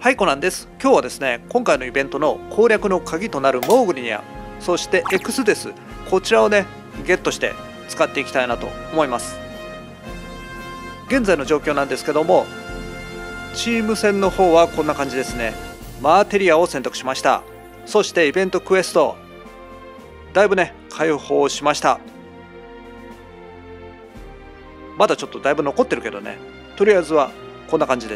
はい、コナンです。今日はですね、今回のイベントの攻略の鍵となるモーグリニャ、そしてエクスデス、こちらをね、ゲットして使っていきたいなと思います。現在の状況なんですけども、チーム戦の方はこんな感じですね。マーテリアを選択しました。そしてイベントクエスト、だいぶね、解放しました。まだちょっとだいぶ残ってるけどね、とりあえずはこんな感じです。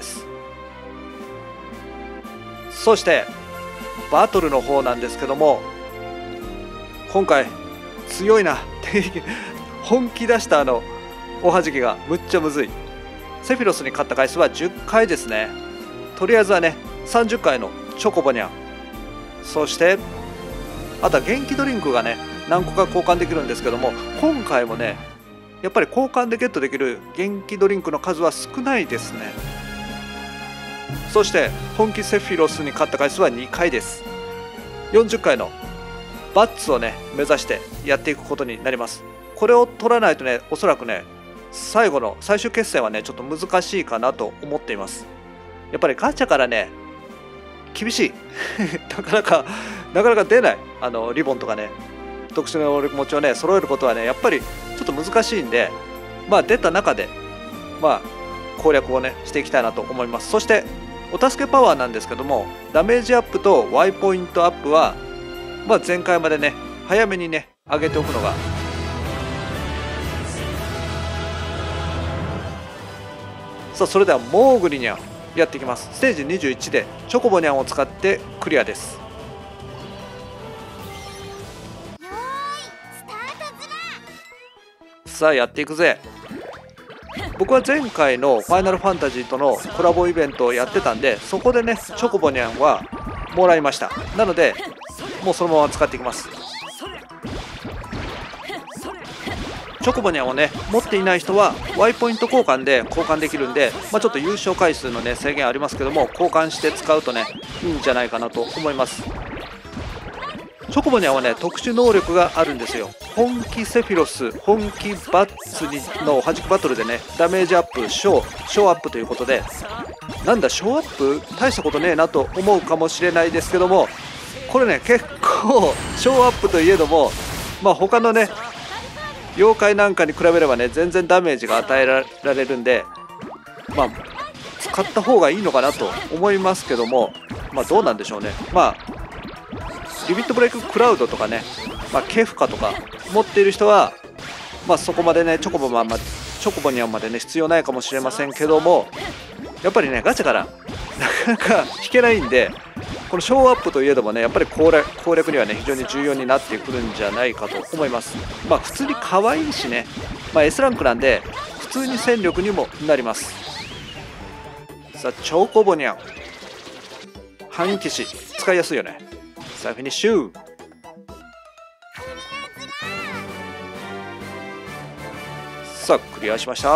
そしてバトルの方なんですけども、今回強いな本気出したおはじきがむっちゃむずい。セフィロスに勝った回数は10回ですね。とりあえずはね30回のチョコボニャン、そしてあとは元気ドリンクがね何個か交換できるんですけども、今回もねやっぱり交換でゲットできる元気ドリンクの数は少ないですね。そして本気セフィロスに勝った回数は2回です。40回のバッツをね目指してやっていくことになります。これを取らないとね、おそらくね最後の最終決戦はねちょっと難しいかなと思っています。やっぱりガチャからね厳しいなかなか出ない。リボンとかね特殊な能力持ちをね揃えることはねやっぱりちょっと難しいんで、まあ出た中で攻略をねしていきたいなと思います。そしてお助けパワーなんですけども、ダメージアップと Y ポイントアップは、前回までね早めにね上げておくのがさあ、それではモーグリニャンやっていきます。ステージ21でチョコボニャンを使ってクリアです。さあやっていくぜ。僕は前回のファイナルファンタジーとのコラボイベントをやってたんで、そこでねチョコボニャンはもらいました。なのでもうそのまま使っていきます。チョコボニャンをね持っていない人は Y ポイント交換で交換できるんで、ちょっと優勝回数のね制限ありますけども、交換して使うとねいいんじゃないかなと思います。チョコボニャンはね特殊能力があるんですよ。本気セフィロス、本気バッツのはじきバトルでねダメージアップ、ショーアップということで、なんだショーアップ大したことねえなと思うかもしれないですけども、これね結構ショーアップといえども、他のね妖怪なんかに比べればね全然ダメージが与えられるんで、使った方がいいのかなと思いますけども、どうなんでしょうね。リミットブレイククラウドとかね、ケフカとか持っている人は、そこまでねチョコボニャンまでね必要ないかもしれませんけども、やっぱりねガチャからなかなか引けないんで、このショーアップといえどもねやっぱり攻略にはね非常に重要になってくるんじゃないかと思います。普通に可愛いしね、S ランクなんで普通に戦力にもなります。さあチョコボニャン反撃士使いやすいよね。さあフィニッシュ。さあクリアしました。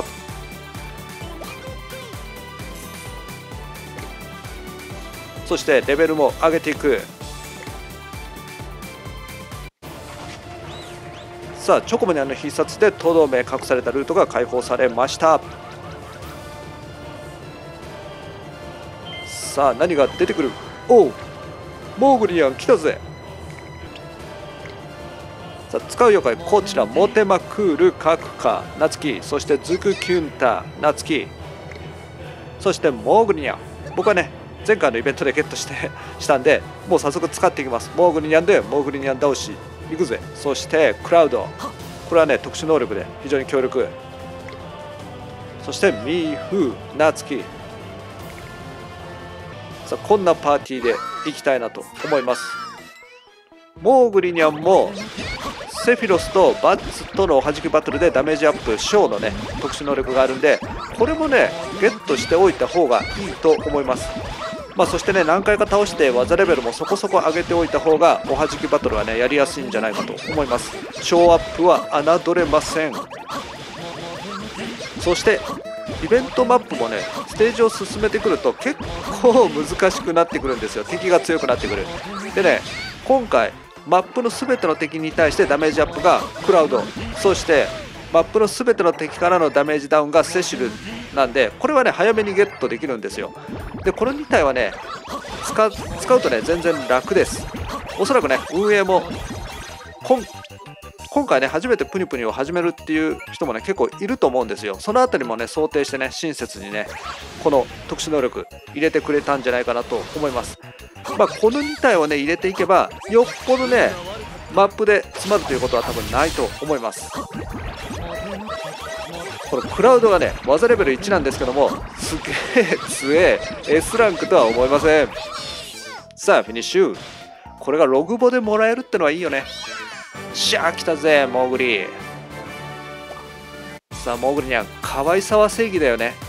そしてレベルも上げていく。さあチョコボニャンの必殺でとどめ隠されたルートが解放されました。さあ何が出てくる。おうモーグリニャン来たぜ。さあ使う妖怪こちら、モテマクール、カクカ、ナツキ、そしてズクキュンタ、ナツキ、そしてモーグリニャン。僕はね前回のイベントでゲットしたんで、もう早速使っていきます。モーグリニャンでモーグリニャン倒しいくぜ。そしてクラウド、これはね特殊能力で非常に強力。そしてミーフー、ナツキ。さあこんなパーティーでいきたいなと思います。モーグリニャンもセフィロスとバッツとのおはじきバトルでダメージアップ、ショーのね特殊能力があるんで、これもねゲットしておいた方がいいと思います。そしてね何回か倒して技レベルもそこそこ上げておいた方がおはじきバトルはねやりやすいんじゃないかと思います。ショーアップは侮れません。そしてイベントマップもねステージを進めてくると結構難しくなってくるんですよ。敵が強くなってくる。でね今回マップの全ての敵に対してダメージアップがクラウド、そしてマップの全ての敵からのダメージダウンがセシルなんで、これはね早めにゲットできるんですよ。でこの2体はね使うとね全然楽です。おそらくね運営も今回ね初めてプニプニを始めるっていう人もね結構いると思うんですよ。そのあたりもね想定してね親切にねこの特殊能力入れてくれたんじゃないかなと思います。まあこの2体をね入れていけばよっぽどねマップで詰まるということは多分ないと思います。これクラウドがね技レベル1なんですけどもすげえ強え S ランクとは思いません。さあフィニッシュ。これがログボでもらえるってのはいいよね。しゃあ来たぜモーグリ。さあモーグリには可愛さは正義だよね。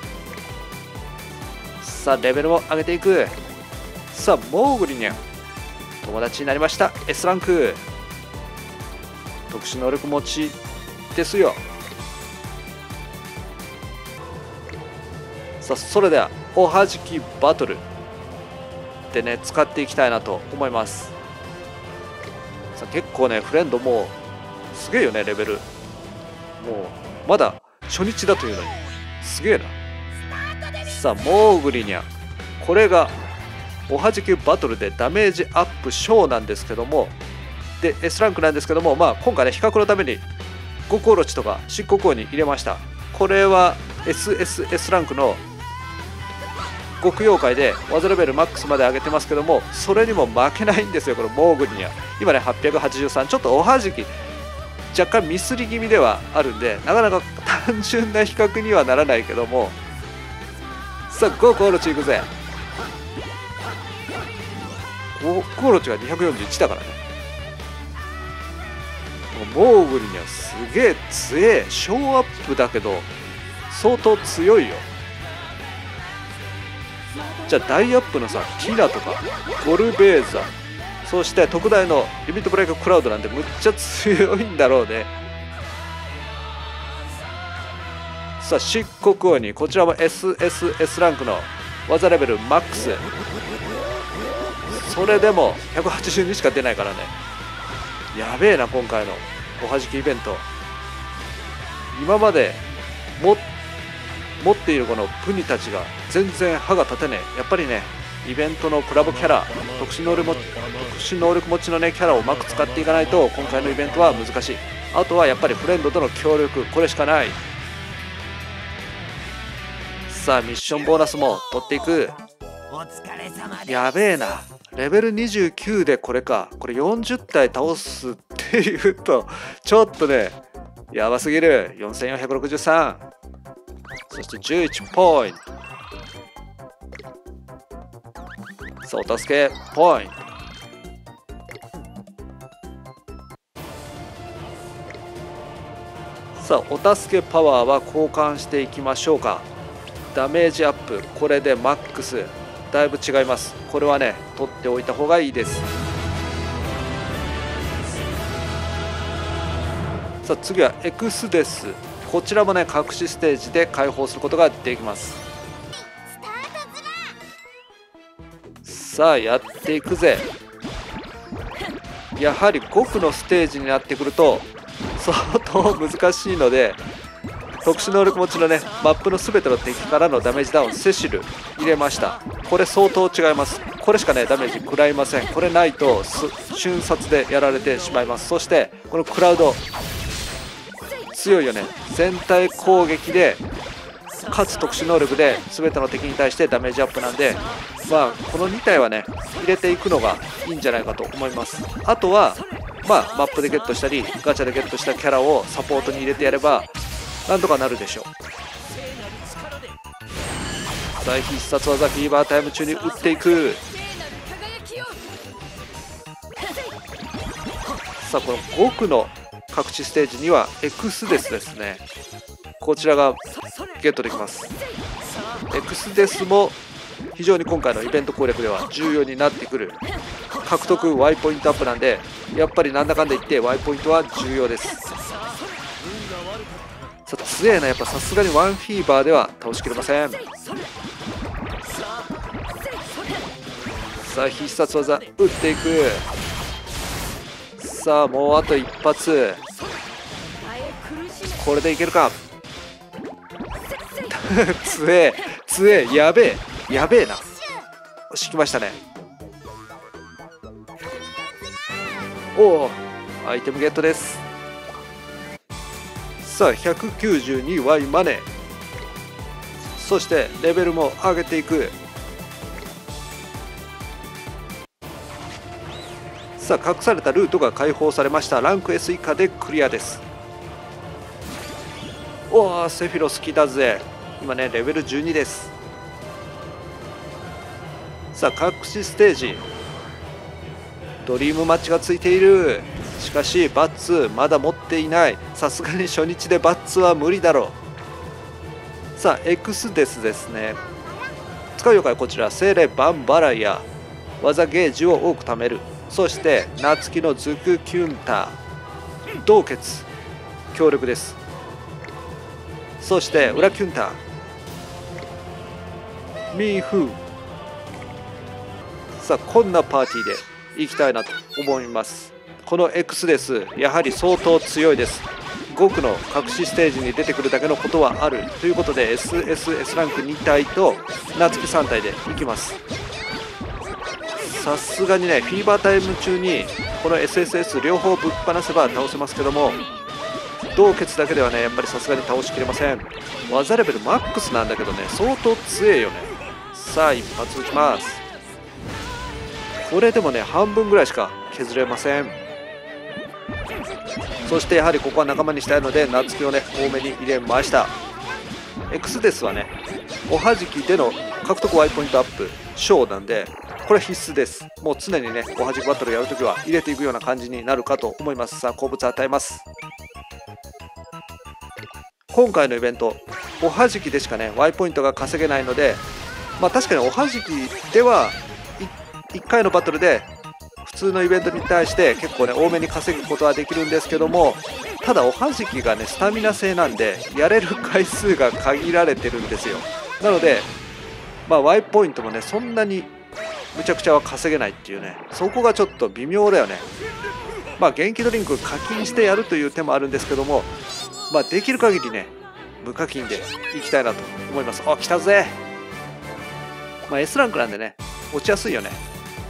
さあレベルも上げていく。さあモーグリにゃ友達になりました。 S ランク特殊能力持ちですよ。さあそれではおはじきバトルでね使っていきたいなと思います。さあ結構ねフレンドもうすげえよねレベル。もうまだ初日だというのにすげえな。さあモーグリニャこれがおはじきバトルでダメージアップ小なんですけども、で S ランクなんですけども、まあ今回ね比較のために極オロチとか漆黒王に入れました。これは S ランクの極妖怪で技レベルマックスまで上げてますけども、それにも負けないんですよこのモーグリには。今ね883、ちょっとおはじき若干ミスり気味ではあるんでなかなか単純な比較にはならないけども、さあ極オロチいくぜ。極オロチが241だからね。モーグリにはすげえ強え。ショーアップだけど相当強いよ。じゃあダイアップのさティラとかゴルベーザ、そして特大のリミットブレイククラウドなんてむっちゃ強いんだろうね。さあ漆黒王にこちらも SSS ランクの技レベルマックス。それでも182しか出ないからね。やべえな今回のおはじきイベント。今まで持っているこのプニたちが全然歯が立てねえ。やっぱりねイベントのコラボキャラ特殊能力持ちのねキャラをうまく使っていかないと今回のイベントは難しい。あとはやっぱりフレンドとの協力、これしかない。さあミッションボーナスも取っていく。やべえなレベル29でこれか。これ40体倒すっていうとちょっとねやばすぎる。4463、そして11ポイント。さあお助けポイント。さあお助けパワーは交換していきましょうか。ダメージアップこれでマックスだいぶ違います。これはね取っておいた方がいいです。さあ次はエクスです。こちらもね隠しステージで解放することができます。さあやっていくぜ。やはり5区のステージになってくると相当難しいので、特殊能力持ちのねマップの全ての敵からのダメージダウンセシル入れました。これ相当違います。これしかねダメージ食らいません。これないと瞬殺でやられてしまいます。そしてこのクラウド強いよね。全体攻撃でかつ特殊能力で全ての敵に対してダメージアップなんで、まあこの2体はね入れていくのがいいんじゃないかと思います。あとはまあマップでゲットしたりガチャでゲットしたキャラをサポートに入れてやればなんとかなるでしょう。さあ必殺技フィーバータイム中に打っていく。さあこの5区の隠しステージにはエクスデスですね。こちらがゲットできます。エクスデスも非常に今回のイベント攻略では重要になってくる。獲得 Y ポイントアップなんでやっぱりなんだかんだ言って Y ポイントは重要です。さあ強えな。やっぱさすがにワンフィーバーでは倒しきれません。さあ必殺技打っていく。さあもうあと一発、これでいけるか。 強え強え、やべえやべえな。よし、来ましたね。おお、アイテムゲットです。さあ 192Y マネー、そしてレベルも上げていく。さあ隠されたルートが解放されました。ランク S 以下でクリアです。おお、セフィロス来たぜ。今ねレベル12です。さあ隠しステージ、ドリームマッチがついている。しかしバッツまだ持っていない。さすがに初日でバッツは無理だろう。さあ X ですね。使う妖怪はこちら、精霊バンバライア、技ゲージを多く貯める。そして夏希のズクキュンタ、洞穴強力です。そして裏キュンタ、ミーフー。さあこんなパーティーでいきたいなと思います。この X です、やはり相当強いです。5区の隠しステージに出てくるだけのことはあるということで SS ランク2体と夏希3体でいきます。さすがにねフィーバータイム中にこの SSS 両方ぶっ放せば倒せますけども、洞穴だけではねやっぱりさすがに倒しきれません。技レベルマックスなんだけどね相当強いよね。さあ一発撃ちます。これでもね半分ぐらいしか削れません。そしてやはりここは仲間にしたいので夏希をね多めに入れました。 X デスはねおはじきでの獲得 Y ポイントアップ小なんでこれ必須です。もう常にねおはじきバトルやるときは入れていくような感じになるかと思います。さあ鉱物与えます。今回のイベントおはじきでしかね Y ポイントが稼げないので、まあ確かにおはじきでは1回のバトルで普通のイベントに対して結構ね多めに稼ぐことはできるんですけども、ただおはじきがねスタミナ制なんでやれる回数が限られてるんですよ。なのでまあ Y ポイントもねそんなにむちゃくちゃは稼げないっていうね、そこがちょっと微妙だよね。まあ元気ドリンク課金してやるという手もあるんですけども、まあできる限りね無課金でいきたいなと思います。あ、来たぜ。まあ S ランクなんでね落ちやすいよね。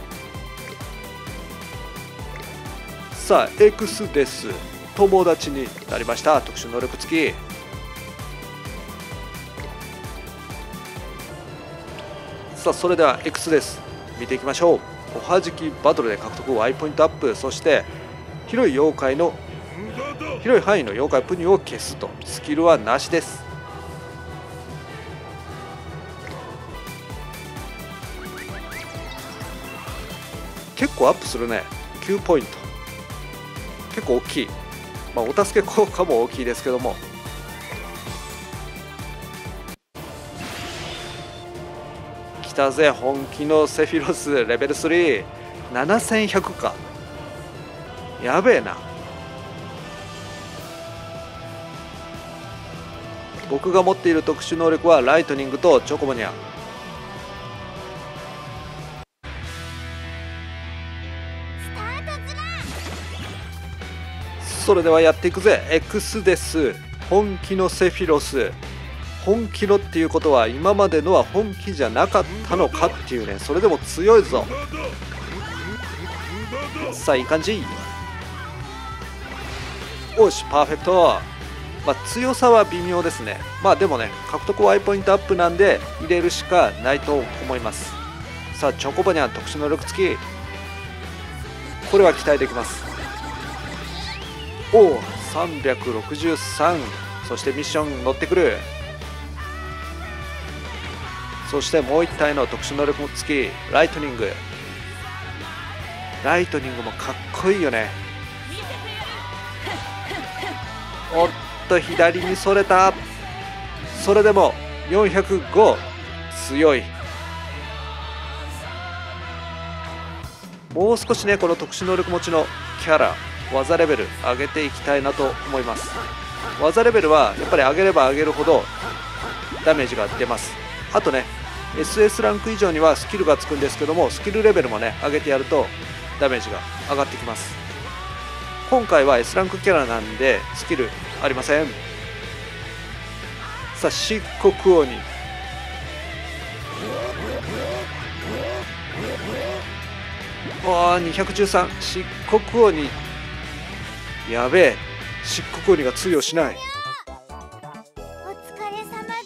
さあ X です。友達になりました。特殊能力付き。さあそれでは X です。見ていきましょう。おはじきバトルで獲得 Y ポイントアップ、そして広い範囲の妖怪プニュを消すと。スキルはなしです。結構アップするね。9ポイント結構大きい。まあお助け効果も大きいですけども、来たぜ本気のセフィロスレベル3、 7100か。やべえな。僕が持っている特殊能力はライトニングとチョコボニャ。それではやっていくぜ。 X です。本気のセフィロス。本気のっていうことは今までのは本気じゃなかったのかっていうね、それでも強いぞ。さあいい感じ。よしパーフェクト。まあ強さは微妙ですね。まあでもね獲得 Y ポイントアップなんで入れるしかないと思います。さあチョコバニャン特殊能力付き、これは期待できます。おお363。そしてミッション乗ってくる。そしてもう1体の特殊能力も付きライトニング。ライトニングもかっこいいよね。おっと左にそれた。それでも405。強い。もう少しねこの特殊能力持ちのキャラ技レベル上げていきたいなと思います。技レベルはやっぱり上げれば上げるほどダメージが出ます。あとね SS ランク以上にはスキルがつくんですけども、スキルレベルもね上げてやるとダメージが上がってきます。今回は S ランクキャラなんでスキルありません。 さあ漆黒鬼、213、漆黒鬼、やべえ、漆黒鬼が通用しない。 お疲れ様ず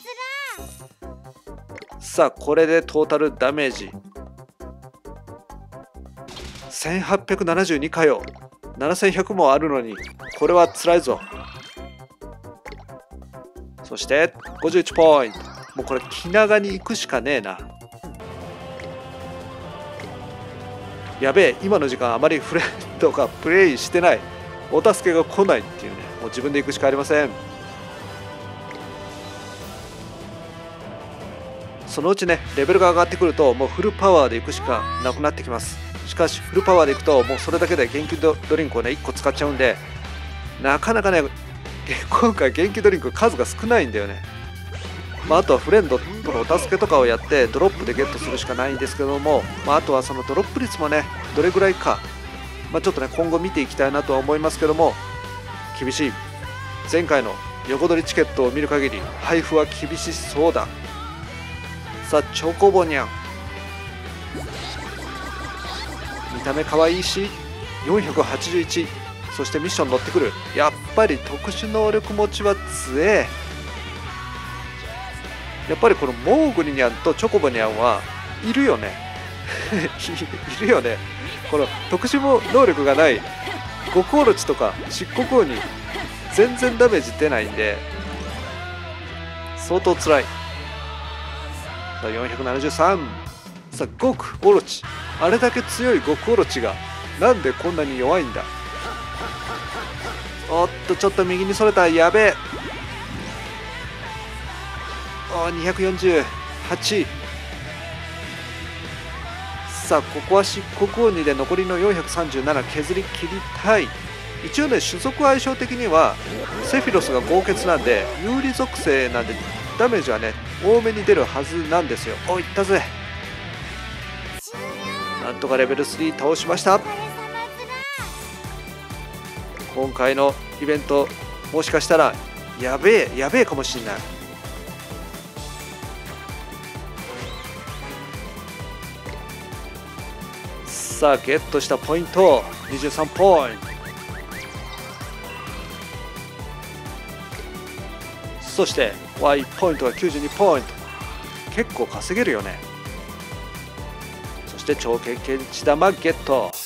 ら。 さあこれでトータルダメージ1872かよ。7100もあるのにこれは辛いぞ。そして51ポイント。もうこれ気長に行くしかねえな。やべえ、今の時間あまりフレンドがプレイしてない、お助けが来ないっていうね、もう自分で行くしかありません。そのうちねレベルが上がってくるともうフルパワーで行くしかなくなってきます。しかしフルパワーで行くともうそれだけで元気ドリンクをね1個使っちゃうんで、なかなかね今回元気ドリンク数が少ないんだよね。あとはフレンドとのお助けとかをやってドロップでゲットするしかないんですけども、あとはそのドロップ率もねどれぐらいか、ちょっとね今後見ていきたいなとは思いますけども、厳しい。前回の横取りチケットを見る限り配布は厳しそうだ。さあチョコボニャン、見た目可愛いし481、そしてミッション乗ってくる。やっぱり特殊能力持ちは強え。やっぱりこのモーグリニャンとチョコボニャンはいるよねいるよね。この特殊能力がない極オロチとか漆黒鬼全然ダメージ出ないんで相当つらい。さあ473、さあ極オロチ、あれだけ強い極オロチがなんでこんなに弱いんだ。おっとちょっと右にそれた、やべえ。248。さあここは漆黒鬼で残りの437削り切りたい。一応ね種族相性的にはセフィロスが豪傑なんで有利属性なんでダメージはね多めに出るはずなんですよ。お、いったぜ。なんとかレベル3倒しました。今回のイベントもしかしたらやべえかもしんない。さあゲットしたポイント23ポイント。そして Y ポイントが92ポイント。結構稼げるよね。そして超経験値玉ゲット。